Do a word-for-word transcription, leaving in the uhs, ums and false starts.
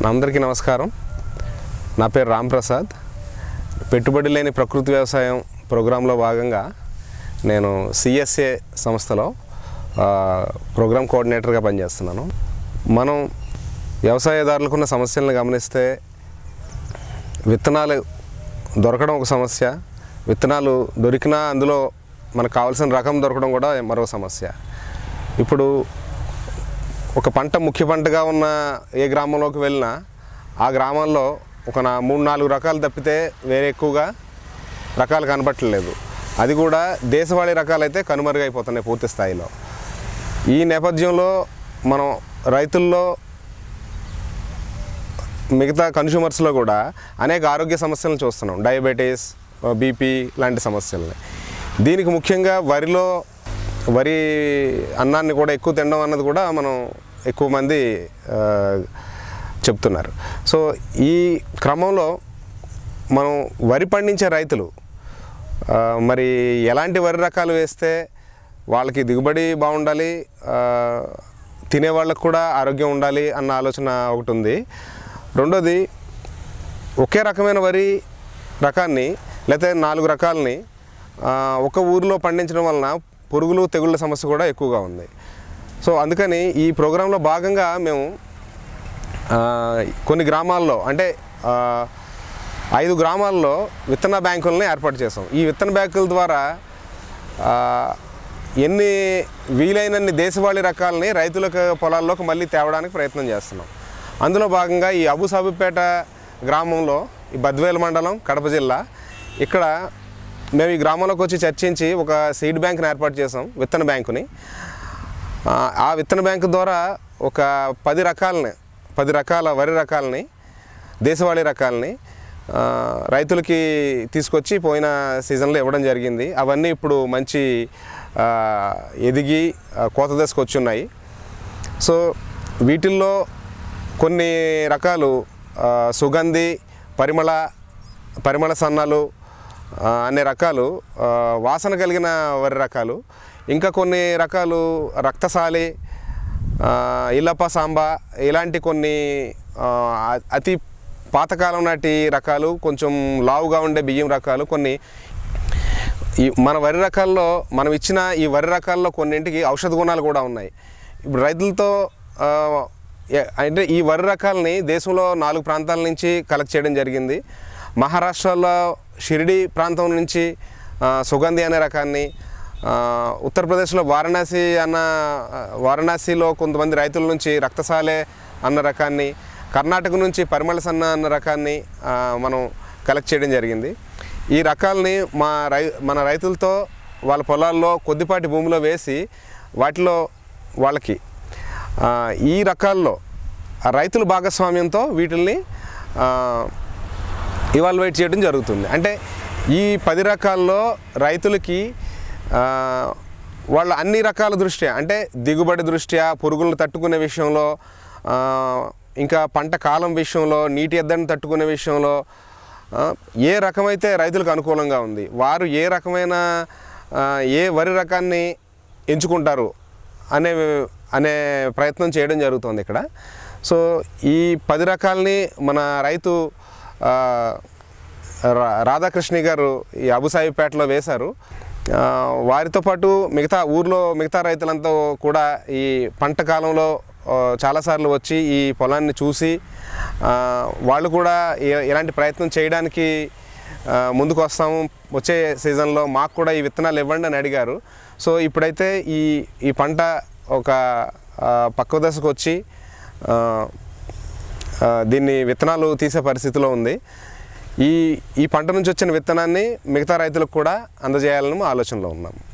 అందరికీ నమస్కారం. నా పేరు రామ్ ప్రసాద్. పెట్టుబడి లేని ప్రకృతి వ్యవసాయం ప్రోగ్రాంలో భాగంగా నేను సిఎస్ఏ సంస్థలో ప్రోగ్రామ్ కోఆర్డినేటర్గా పనిచేస్తున్నాను. మనం వ్యవసాయదారులకున్న సమస్యలను గమనిస్తే విత్తనాలు దొరకడం ఒక సమస్య, విత్తనాలు దొరికినా అందులో మనకు కావాల్సిన రకం దొరకడం కూడా మరో సమస్య. ఇప్పుడు ఒక పంట ముఖ్య పంటగా ఉన్న ఏ గ్రామంలోకి వెళ్ళినా ఆ గ్రామాల్లో ఒక నా మూడు నాలుగు రకాలు తప్పితే వేరే ఎక్కువగా రకాలు కనబట్టలేదు. అది కూడా దేశవాళీ రకాలైతే కనుమరుగైపోతున్నాయి పూర్తి స్థాయిలో. ఈ నేపథ్యంలో మనం రైతుల్లో మిగతా కన్స్యూమర్స్లో కూడా అనేక ఆరోగ్య సమస్యలను చూస్తున్నాం. డయాబెటీస్, బీపీ లాంటి సమస్యలని. దీనికి ముఖ్యంగా వరిలో వరి అన్నాన్ని కూడా ఎక్కువ తినడం అన్నది కూడా మనం ఎక్కువ మంది చెప్తున్నారు. సో ఈ క్రమంలో మనం వరి పండించే రైతులు మరి ఎలాంటి వరి రకాలు వేస్తే వాళ్ళకి దిగుబడి బాగుండాలి, తినేవాళ్ళకు కూడా ఆరోగ్యం ఉండాలి అన్న ఆలోచన ఒకటి ఉంది. రెండోది, ఒకే రకమైన వరి రకాన్ని లేకపోతే నాలుగు రకాలని ఒక ఊరిలో పండించడం వలన పురుగులు తెగుళ్ళ సమస్య కూడా ఎక్కువగా ఉంది. సో అందుకని ఈ ప్రోగ్రాంలో భాగంగా మేము కొన్ని గ్రామాల్లో అంటే ఐదు గ్రామాల్లో విత్తన బ్యాంకులని ఏర్పాటు చేసాం. ఈ విత్తన బ్యాంకుల ద్వారా ఎన్ని వీలైనన్ని దేశవాళీ రకాలని రైతులకు పొలాల్లోకి మళ్ళీ తేవడానికి ప్రయత్నం చేస్తున్నాం. అందులో భాగంగా ఈ అబుసాబిపేట గ్రామంలో, ఈ బద్వేల్ మండలం, కడప జిల్లా, ఇక్కడ మేము ఈ గ్రామంలోకి వచ్చి చర్చించి ఒక సీడ్ బ్యాంక్ని ఏర్పాటు చేసాం, విత్తన బ్యాంకుని. ఆ విత్తన బ్యాంకు ద్వారా ఒక పది రకాలని పది రకాల వరి రకాలని, దేశవాళీ రకాలని రైతులకి తీసుకొచ్చి పోయిన సీజన్లో ఇవ్వడం జరిగింది. అవన్నీ ఇప్పుడు మంచి ఎదిగి కోత దశకు వచ్చి ఉన్నాయి. సో వీటిల్లో కొన్ని రకాలు సుగంధి, పరిమళ పరిమళ సన్నాలు అనే రకాలు వాసన కలిగిన వరి రకాలు, ఇంకా కొన్ని రకాలు రక్తసాలి, ఇల్లప్ప సాంబా, ఇలాంటి కొన్ని అతి పాతకాలం నాటి రకాలు, కొంచెం లావుగా ఉండే బియ్యం రకాలు కొన్ని. ఈ మన వరి రకాల్లో మనం ఇచ్చిన ఈ వరి రకాల్లో కొన్నింటికి ఔషధ గుణాలు కూడా ఉన్నాయి. ఇప్పుడు రైతులతో అంటే ఈ వరి రకాలని దేశంలో నాలుగు ప్రాంతాల నుంచి కలెక్ట్ చేయడం జరిగింది. మహారాష్ట్రలో షిరిడి ప్రాంతం నుంచి సుగంధి అనే రకాన్ని, ఉత్తరప్రదేశ్లో వారణాసి అన్న వారణాసిలో కొంతమంది రైతుల నుంచి రక్తసాలే అన్న రకాన్ని, కర్ణాటక నుంచి పరిమళ సన్న అన్న రకాన్ని మనం కలెక్ట్ చేయడం జరిగింది. ఈ రకాలని మా రై మన రైతులతో వాళ్ళ పొలాల్లో కొద్దిపాటి భూమిలో వేసి వాటిలో వాళ్ళకి ఈ రకాల్లో రైతుల భాగస్వామ్యంతో వీటిల్ని ఇవాల్యుయేట్ చేయడం జరుగుతుంది. అంటే ఈ పది రకాల్లో రైతులకి వాళ్ళ అన్ని రకాల దృష్ట్యా, అంటే దిగుబడి దృష్ట్యా, పురుగులను తట్టుకునే విషయంలో, ఇంకా పంట కాలం విషయంలో, నీటి ఎద్దడిని తట్టుకునే విషయంలో ఏ రకమైతే రైతులకు అనుకూలంగా ఉంది, వారు ఏ రకమైన ఏ వరి రకాన్ని ఎంచుకుంటారు అనే అనే ప్రయత్నం చేయడం జరుగుతుంది ఇక్కడ. సో ఈ పది రకాలని మన రైతు రాధాకృష్ణ గారు ఈ అబుసాయిపేటలో వేశారు. వారితో పాటు మిగతా ఊర్లో మిగతా రైతులంతా కూడా ఈ పంట కాలంలో చాలాసార్లు వచ్చి ఈ పొలాన్ని చూసి వాళ్ళు కూడా ఇలాంటి ప్రయత్నం చేయడానికి ముందుకు వస్తాము, వచ్చే సీజన్లో మాకు కూడా ఈ విత్తనాలు ఇవ్వండి అని అడిగారు. సో ఇప్పుడైతే ఈ ఈ పంట ఒక పక్వ దశకు వచ్చి దీన్ని విత్తనాలు తీసే పరిస్థితిలో ఉంది. ఈ ఈ పంట నుంచి వచ్చిన విత్తనాన్ని మిగతా రైతులకు కూడా అందజేయాలని ఆలోచనలో ఉన్నాం.